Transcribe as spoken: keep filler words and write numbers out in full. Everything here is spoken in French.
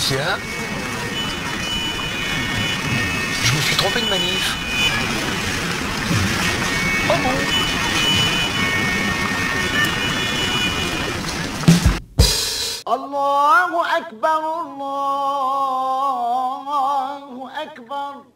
Qu'est-ce qu'il y a? Je me suis trompé de manif. Oh bon? الله أكبر الله أكبر